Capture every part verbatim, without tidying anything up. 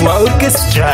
Orchestra.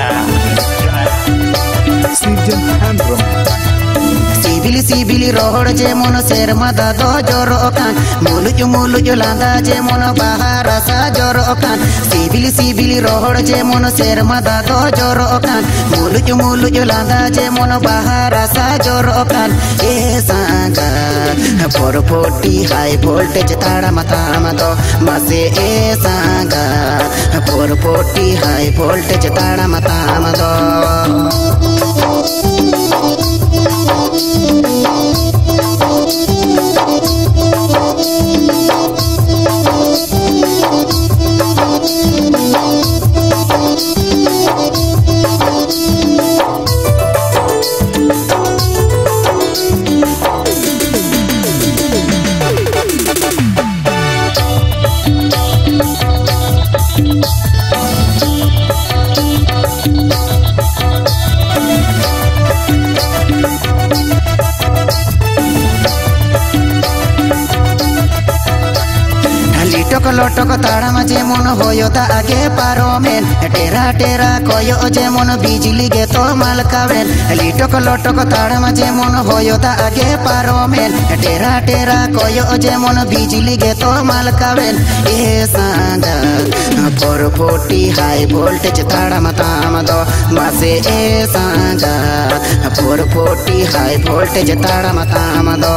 Sirjan Handrom. Sibili sibili rohor je mono serma da do joro kan muluju muluju landa je mono bahara sa joro kan sibili sibili rohor je mono serma da do joro kan muluju muluju landa je mono bahara sa joro kan e sanga por poti high voltage tada mata mado mase e sanga por poti high voltage tada mata mado टक लटक ताड़ा मजे मन होयो ता आगे पारो main टेरा टेरा कोयो जे मन बिजली गे तो मालकावेन लिटक लटक ताड़ा मजे मन होयो ता आगे पारो मेन टेरा टेरा कोयो जे मन बिजली गे तो मालकावेन ए सांगा पर फोर्टी हाई वोल्टेज ताड़ा मता मदो मासे ए सांगा पर फोर्टी हाई वोल्टेज ताड़ा मता मदो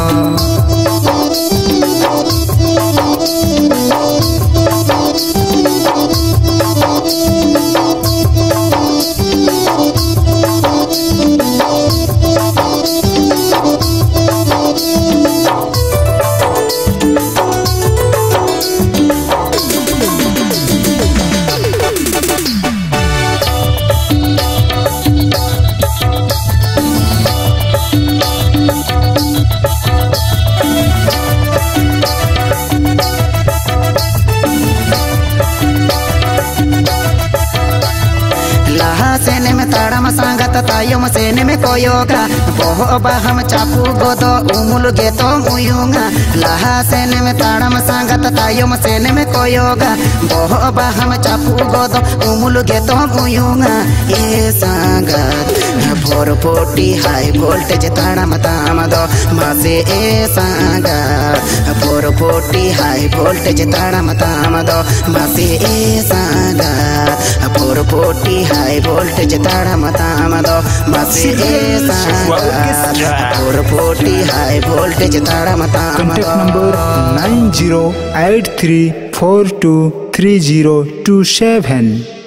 सेने में ताड़ा मसांगा तायो मसेने में कोयोगा बोहो बाहम चापू गोदो उमुल गे तो मुयुंगा लहा सेने में ताड़ा मसांगा तायो मसेने में कोयोगा बोहो बाहम चापू गोदो उमुल गे तो मुयुंगा ये सांगा फोर फोर्टी हाई वोल्टेज ताड़ा मता मदो मासे ए सांगा फोर फोर्टी हाई वोल्टेज ताड़ा मता मदो मासे ए सांगा फोर फोर्टी हाई वोल्टेज ताड़ा मता मदो मासे ए सांगा फोर फोर्टी हाई वोल्टेज ताड़ा मता मदो Contact number nine zero eight three four two three zero two seven.